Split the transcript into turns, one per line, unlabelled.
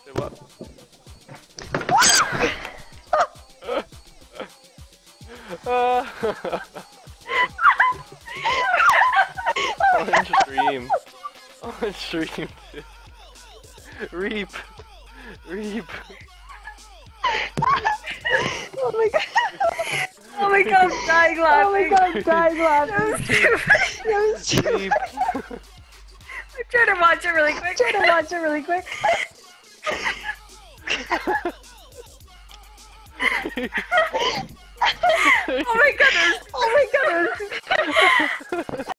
What? On stream. On stream. Reap. Reap.
Oh my god. Oh my god, I'm dying laughing. Oh my god, I'm dying laughing. That was stupid.
Reap.
I'm trying to watch it really quick. Oh my goodness. Oh my goodness.